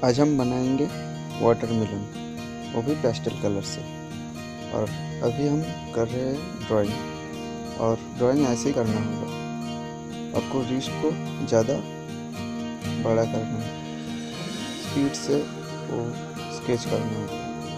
आज हम बनाएंगे वाटरमेलन, वो भी पेस्टल कलर से। और अभी हम कर रहे हैं ड्राइंग, और ड्राइंग ऐसे ही करना होगा। आपको रिस्ट को ज़्यादा बड़ा करना है, स्पीड से वो स्केच करना होगा।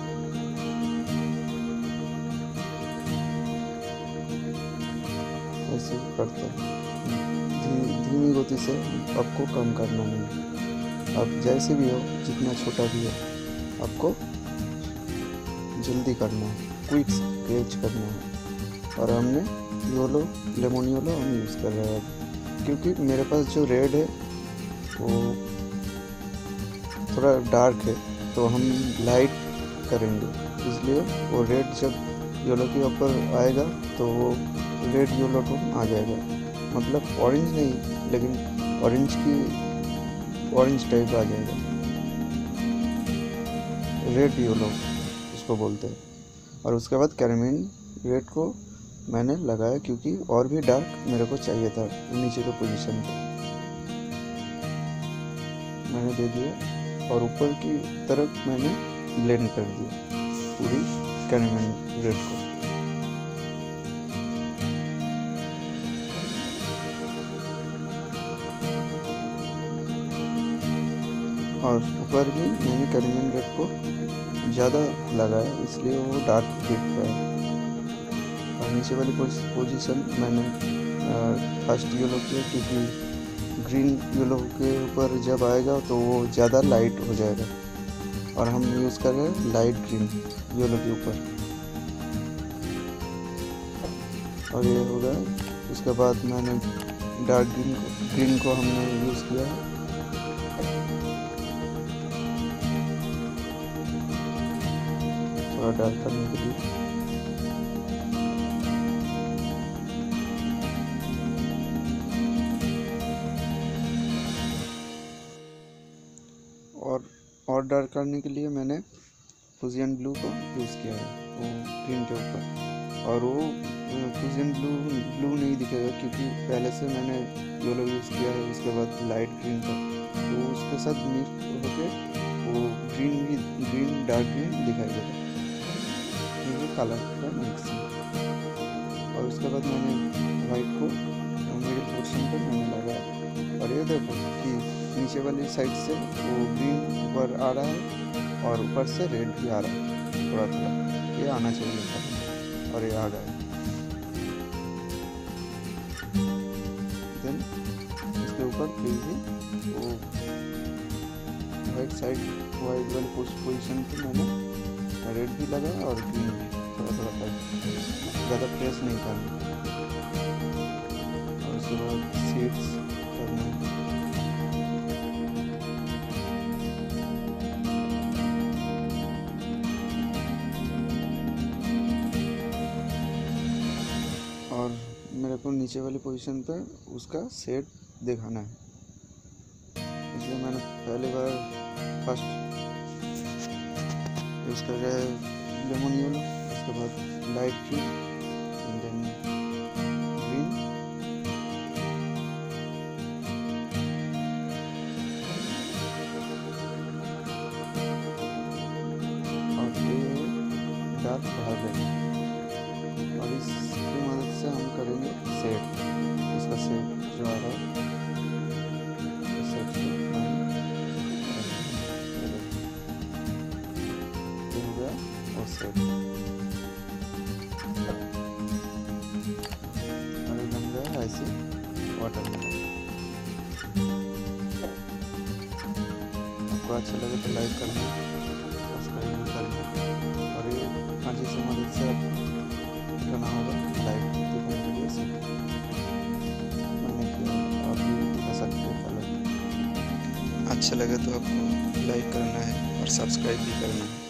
ऐसे करते हैं, धीमी गति से आपको कम करना नहीं। अब जैसे भी हो, जितना छोटा भी हो, आपको जल्दी करना है, क्विक स्केच करना है। और हमने योलो, लेमन योलो हम यूज़ कर रहे हैं, क्योंकि मेरे पास जो रेड है वो थोड़ा डार्क है, तो हम लाइट करेंगे। इसलिए वो रेड जब योलो के ऊपर आएगा तो वो रेड योलो टोन आ जाएगा। मतलब ऑरेंज नहीं, लेकिन ऑरेंज टाइप आ जाएगा। रेड येलो इसको बोलते हैं। और उसके बाद कैरमेन रेड को मैंने लगाया, क्योंकि और भी डार्क मेरे को चाहिए था नीचे के पोजीशन पे, मैंने दे दिया। और ऊपर की तरफ मैंने ब्लेंड कर दिया पूरी कैरमेन रेड को। और ऊपर भी मैंने कैरमेन रेड को ज़्यादा लगाया, इसलिए वो डार्क दिख रहा है। और नीचे वाली पोजीशन मैंने फर्स्ट येलो किया, क्योंकि ग्रीन येलो के ऊपर जब आएगा तो वो ज़्यादा लाइट हो जाएगा। और हम यूज़ कर रहे हैं लाइट ग्रीन येलो के ऊपर। और ये हो गया। उसके बाद मैंने डार्क ग्रीन को हमने यूज़ किया है। थोड़ा डार्क करने के लिए। और डार्क करने के लिए मैंने फ्यूजन ब्लू को यूज़ किया है वो ग्रीन के ऊपर। और वो फ्यूजन ब्लू नहीं दिखेगा, क्योंकि पहले से मैंने येलो यूज़ किया है, उसके बाद लाइट ग्रीन का, तो उसके साथ मिक्स होकर वो ग्रीन डार्क ग्रीन दिखाई देगा, ये कलर का मिक्सिंग। और उसके बाद मैंने वाइट को मिडिल पोर्शन पर मैंने लगाया। और ये देखो कि नीचे वाली साइड से वो ग्रीन ऊपर आ रहा है, और ऊपर से रेड भी आ रहा है थोड़ा थोड़ा, ये आना चाहिए था, और ये आ गया। देन इसके ऊपर फिर भी वो वाइट वाली पोजीशन पे मैंने रेड भी लगाया और ग्रीन भी थोड़ा थोड़ा टाइप, ज़्यादा प्रेस नहीं करना। और उसके बाद सीड्स करना है। और मेरे को नीचे वाली पोजीशन पे उसका शेड दिखाना है, इसलिए मैंने पहली बार फर्स्ट यूज़ कर रहा है लेमन येलो, उसके बाद light green, and then green, और ये डार्क बढ़ा देंगे। और इसकी मदद से हम करेंगे सेट, इसका सेट जो आ रहा है सेट हो गया और सेट। और ये बन गया ऐसे वाटरमेलन। आपको अच्छा लगे तो लाइक करना, सब्सक्राइब भी करना। और ये कांची से मदद से करना होगा लाइट दिखने के लिए। मैंने किया, आप भी दिखा सकते हो कलर। अच्छा लगे तो आपको लाइक करना है और सब्सक्राइब भी करना है।